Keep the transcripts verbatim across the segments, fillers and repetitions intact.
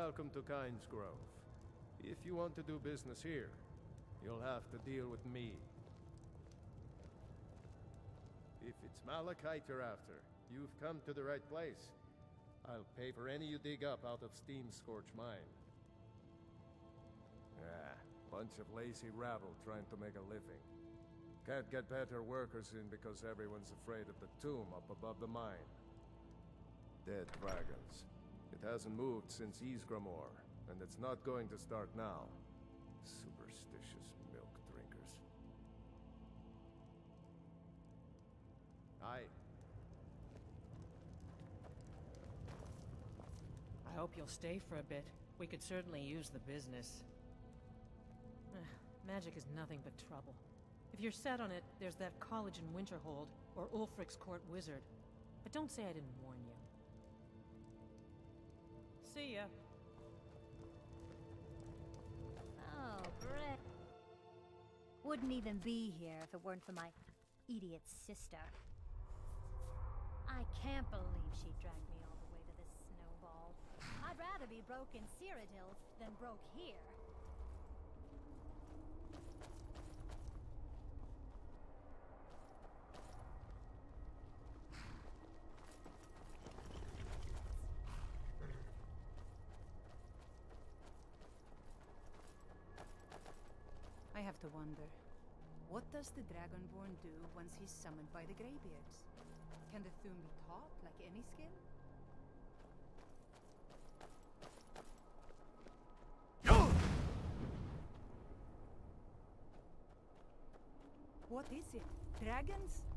welcome to Kynes Grove. If you want to do business here, you'll have to deal with me. If it's malachite you're after, you've come to the right place. I'll pay for any you dig up out of Steam-Scorch Mine. Ah, bunch of lazy rabble trying to make a living. Can't get better workers in because everyone's afraid of the tomb up above the mine. Dead dragons. It hasn't moved since Ysgramor, and it's not going to start now. Superstitious milk drinkers. Aye. I hope you'll stay for a bit. We could certainly use the business. Magic is nothing but trouble. If you're set on it, there's that college in Winterhold, or Ulfric's court wizard. But don't say I didn't warn you. See ya. Oh, Brick. Wouldn't even be here if it weren't for my idiot sister. I can't believe she dragged me all the way to this snowball. I'd rather be broke in Cyrodiil than broke here. I have to wonder, what does the Dragonborn do once he's summoned by the Greybeards? Can the Thu'um be taught like any skill? What is it? Dragons?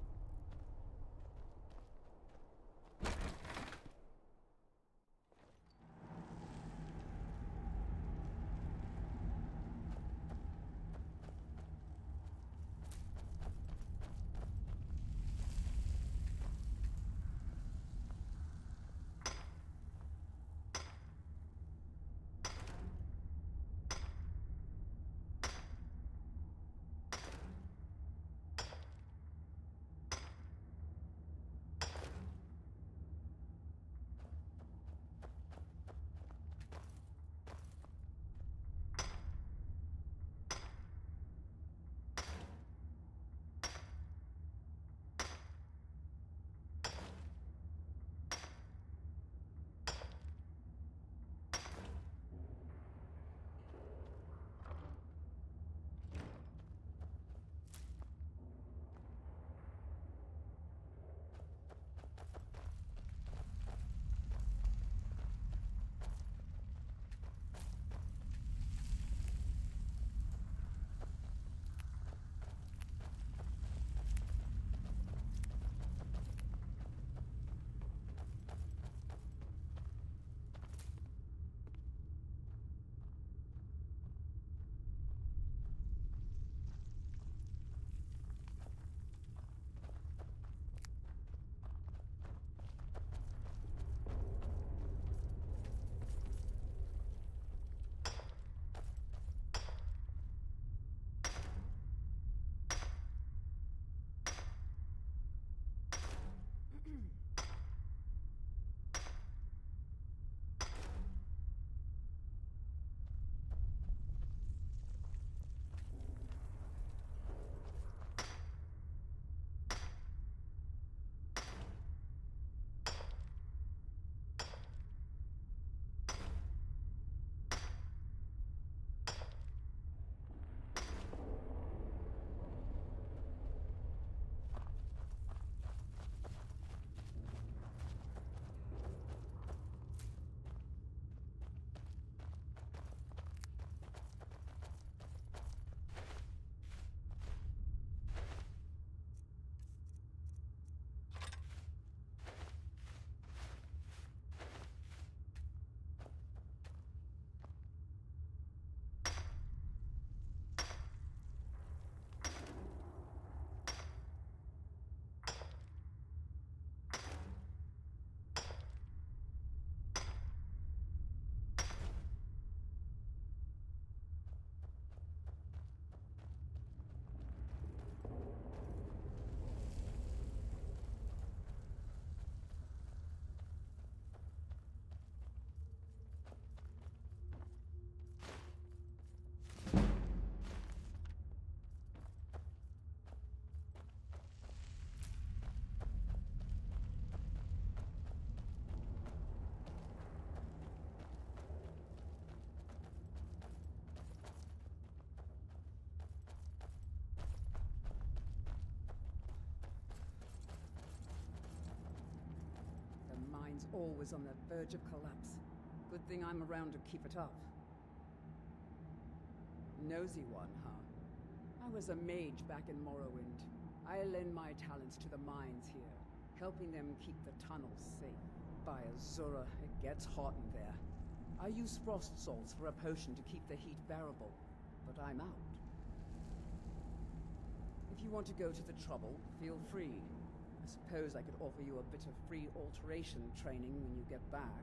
always on the verge of collapse. Good thing I'm around to keep it up. Nosy one, huh? I was a mage back in Morrowind. I lend my talents to the mines here, helping them keep the tunnels safe. By Azura, it gets hot in there. I use frost salts for a potion to keep the heat bearable, but I'm out. If you want to go to the trouble, feel free. I suppose I could offer you a bit of free alteration training when you get back.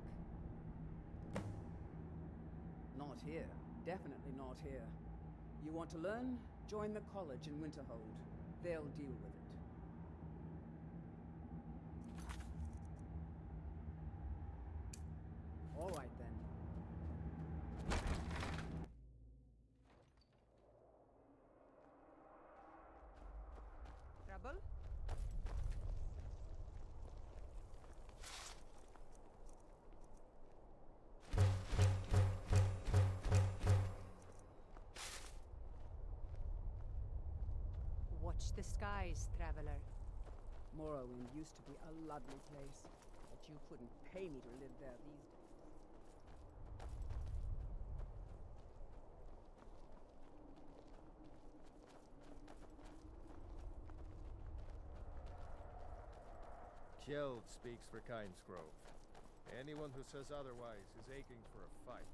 Not here. Definitely not here. You want to learn? Join the college in Winterhold. They'll deal with it. All right then. Trouble? Watch the skies, traveler. Morrowind used to be a lovely place, but you couldn't pay me to live there these days. Kjeld speaks for Kynesgrove. Anyone who says otherwise is aching for a fight.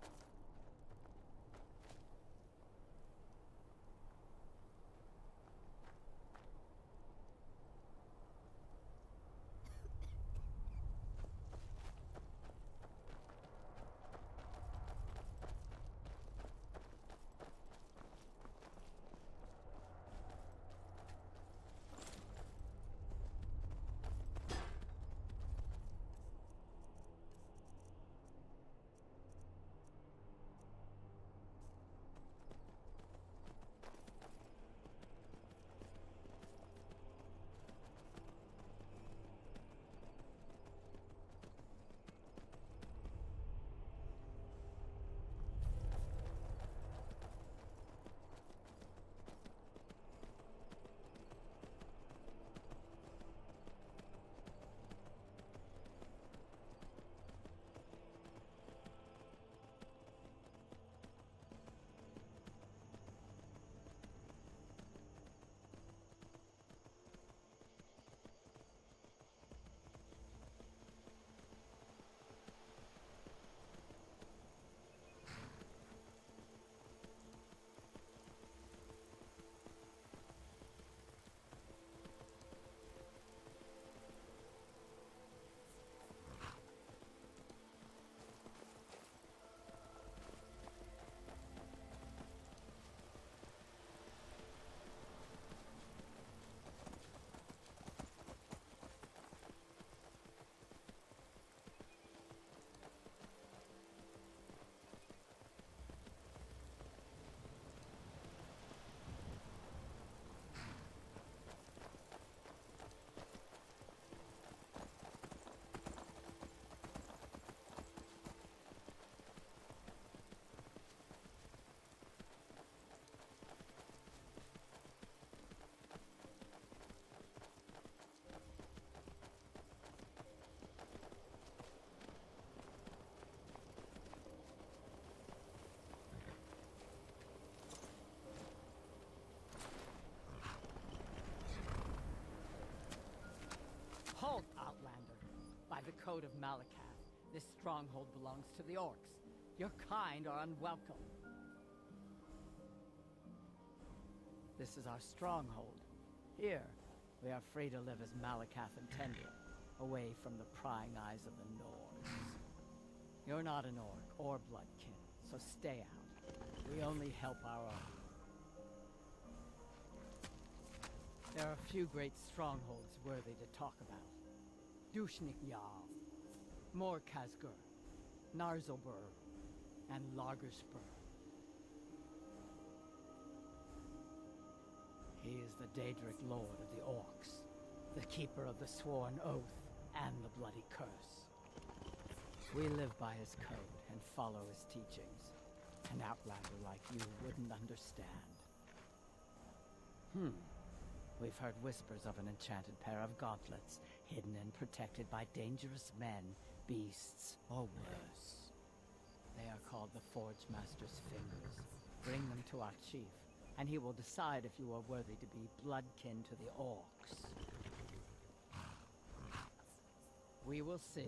Halt, Outlander. By the code of Malakath, this stronghold belongs to the orcs. Your kind are unwelcome. This is our stronghold. Here, we are free to live as Malakath intended, away from the prying eyes of the Nords. You're not an orc or bloodkin, so stay out. We only help our own. There are a few great strongholds worthy to talk about. Dushnik Jarl, Morkazgur, Narzobur, and Lagerspur. He is the Daedric Lord of the Orcs, the keeper of the Sworn Oath and the Bloody Curse. We live by his code and follow his teachings. An outlander like you wouldn't understand. Hmm. We've heard whispers of an enchanted pair of gauntlets, hidden and protected by dangerous men, beasts, or worse. They are called the Forge Master's Fingers. Bring them to our chief, and he will decide if you are worthy to be bloodkin to the orcs. We will see.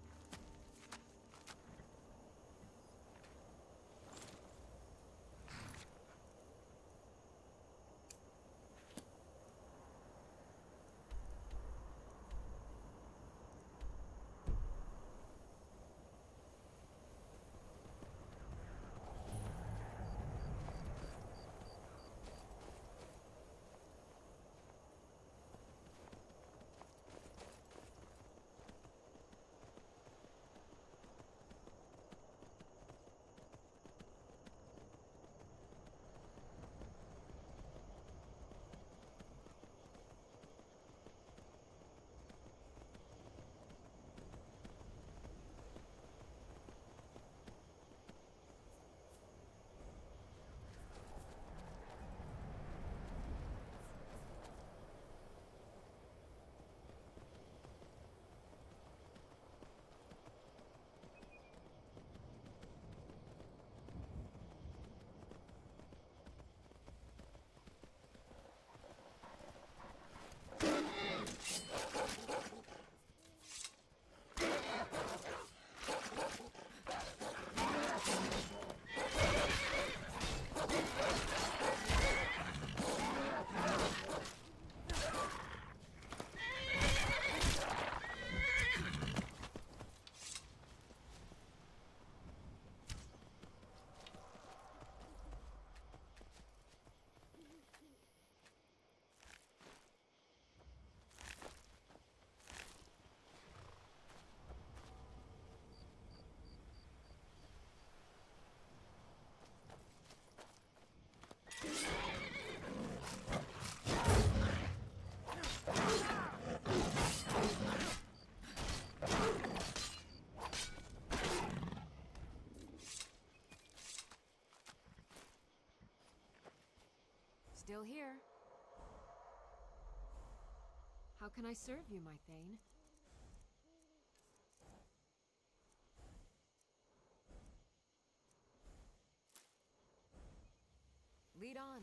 Still here. How can I serve you, my Thane? Lead on.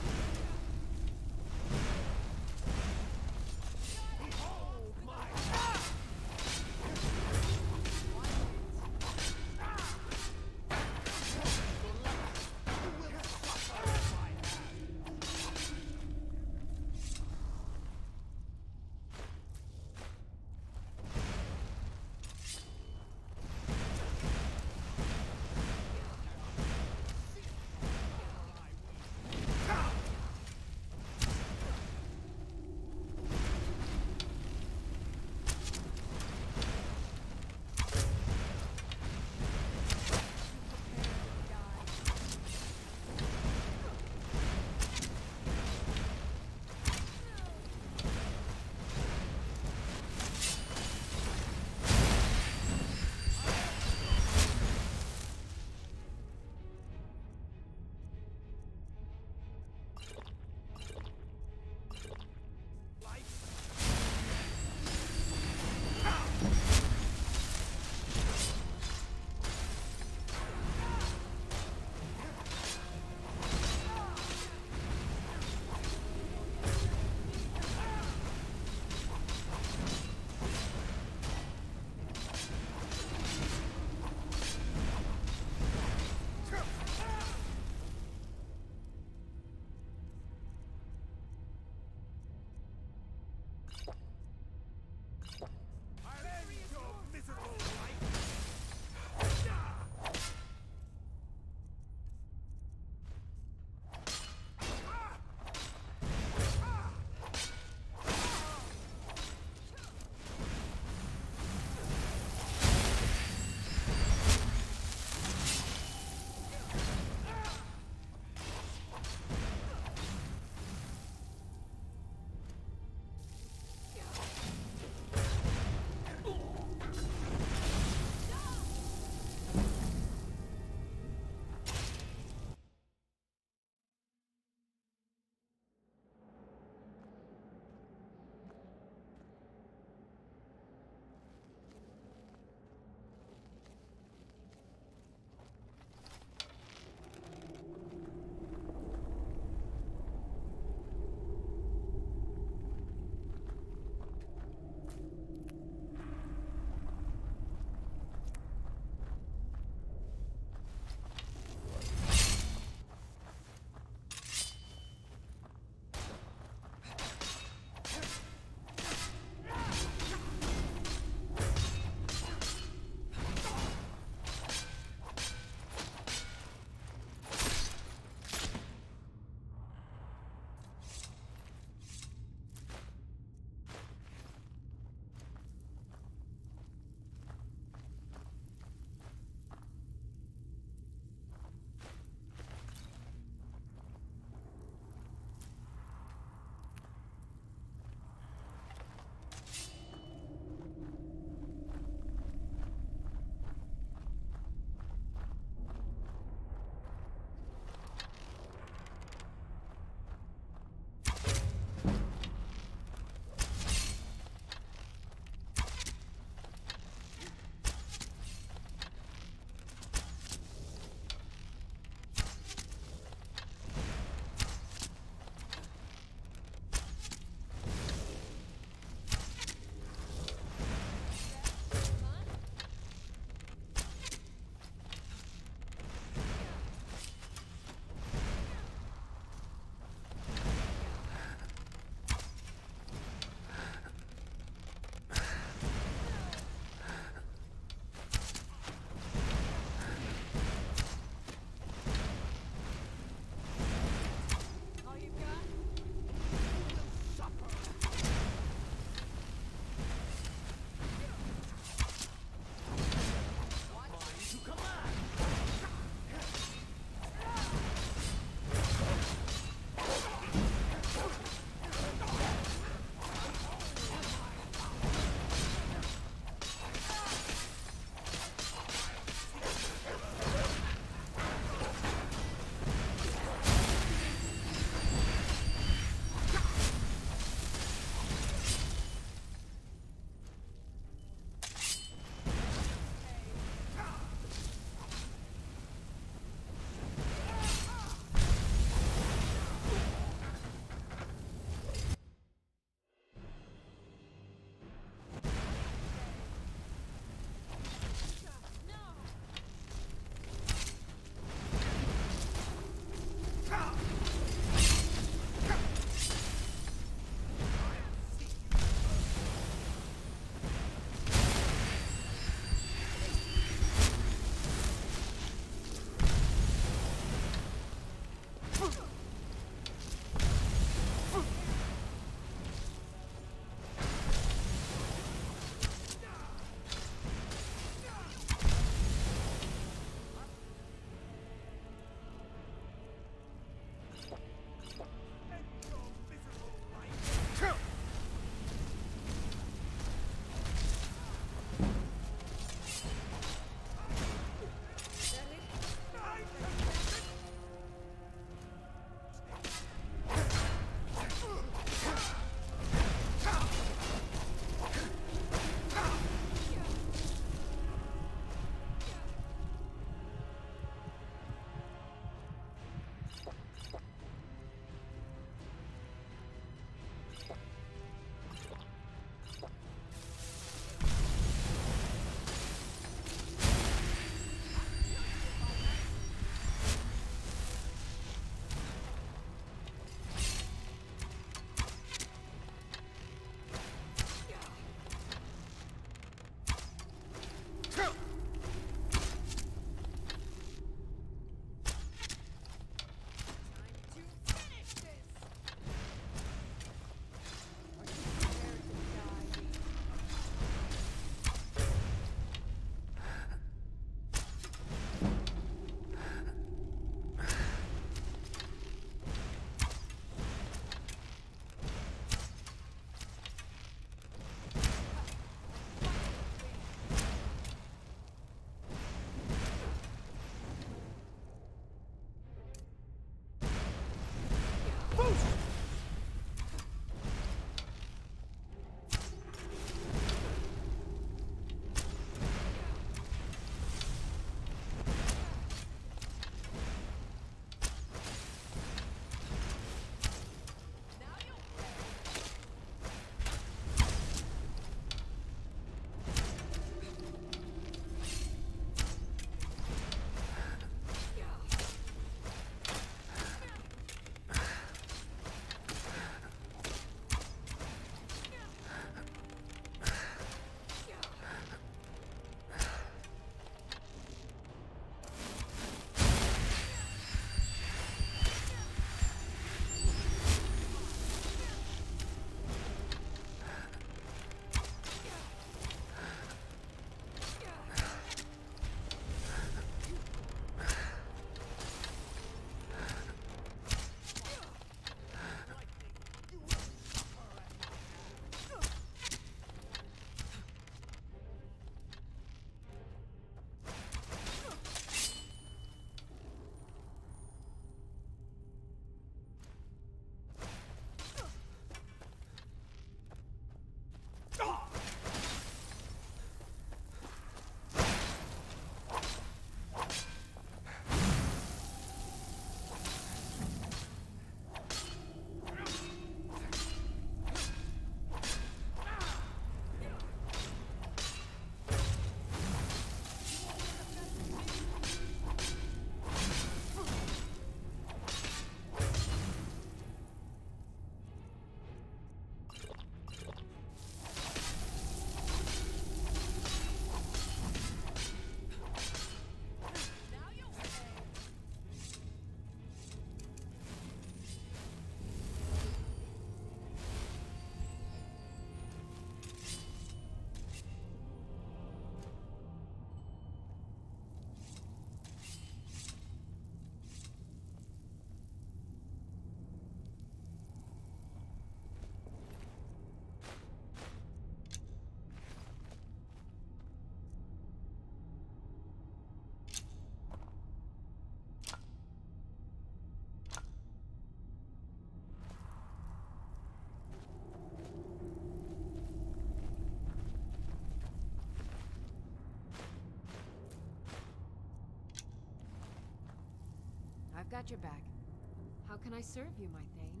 I've got your back. How can I serve you, my Thane?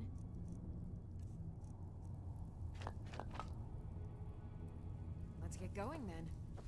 Let's get going, then.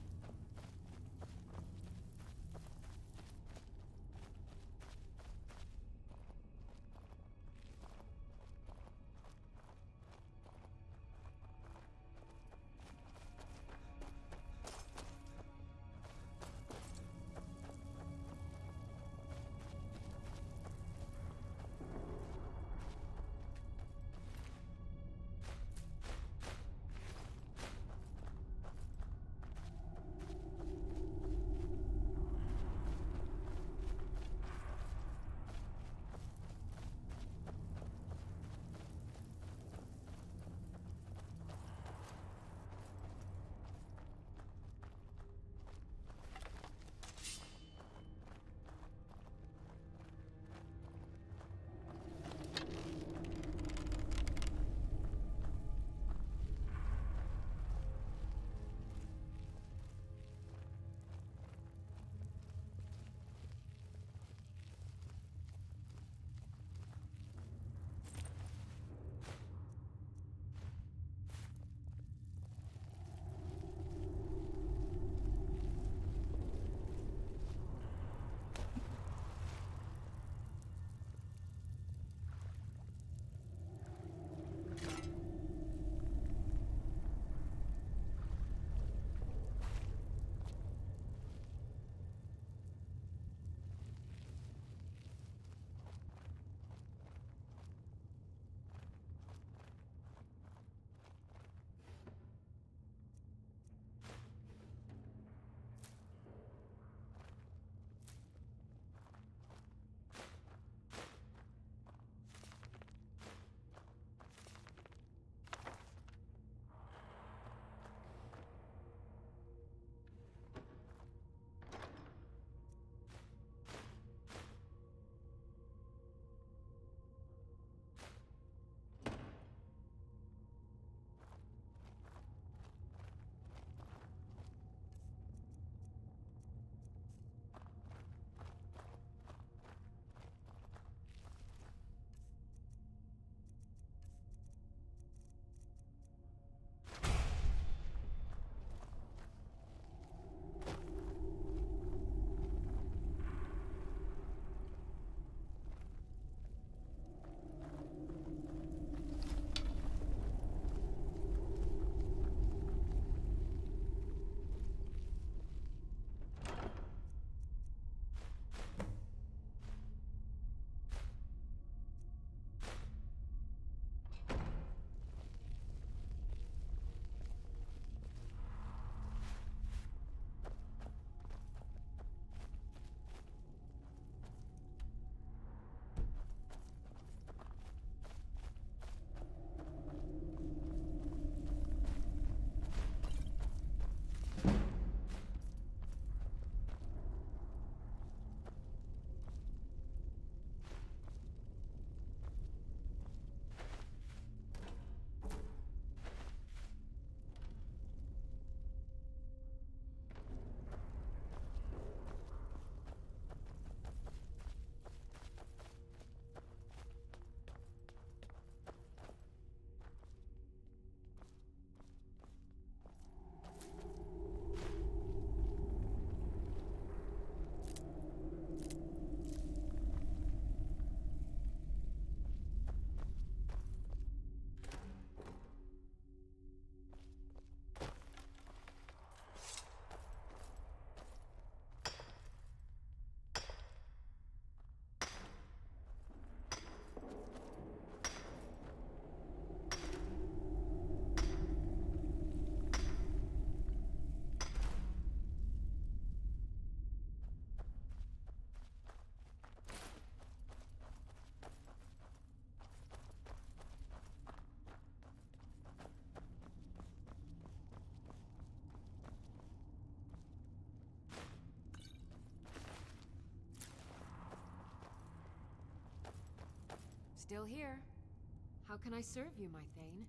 Still here. How can I serve you, my Thane?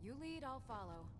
You lead, I'll follow.